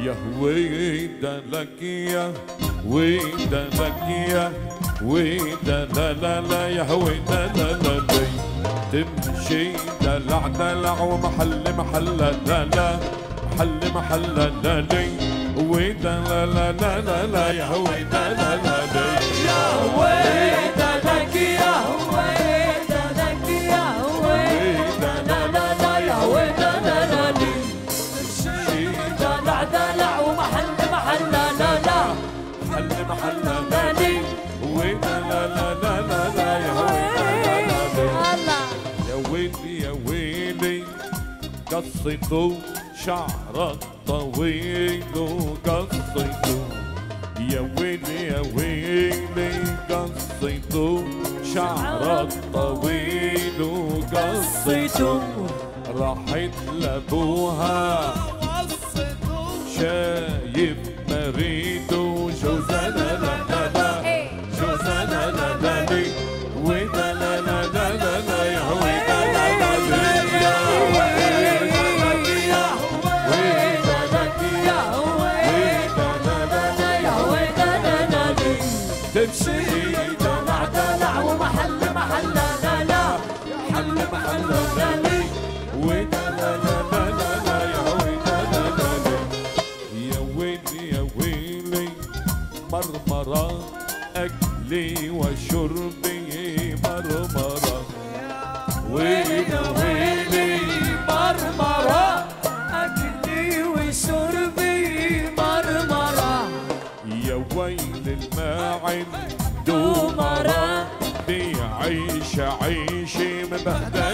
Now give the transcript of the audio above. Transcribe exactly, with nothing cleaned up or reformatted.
يا ويدا لك يا ويدا لك يا ويدا لا لا لا يا ويدا لا لا لا تمشي دلع دلع ومحل محل لا لا محل محل لا لي ويدا لا لا لا لا لا يا ويدا لا لا لا يا ويدا لك يا ويدا لك يا ويدا لا لا لا يا ويدا لا لا لي دلع دلع ومحل محل لا لا محل محل لا لي ويدا لا لا لا لا لا يا ويدا لا لا لا يا ويلي يا ويلي قصيته شعرك طويل وقصيته يا ويلي يا ويلي قصيته شعرك طويل وقصيته راحت لابوها شايف مريده جوزها لا لا لا لا جوزها لا لا لا لي ويدا لا لا لا لا لا يا ويدا لا لا لا يا ويدا لك يا ويدا لا لا لا يا ويدا لا لا لي تمشي دلع دلع ومحل محل لا لا محل محل لا لي ويدا لا لا لا لا لا يا ويدا لا لا لا يا ويلي يا ويلي مرمرة أكلي وشربي مرمرة ويلي ويلي مرمرة أكلي وشربي مرمرة يا ويل الماعن دومرة دي عيشة عيشة مبهدلة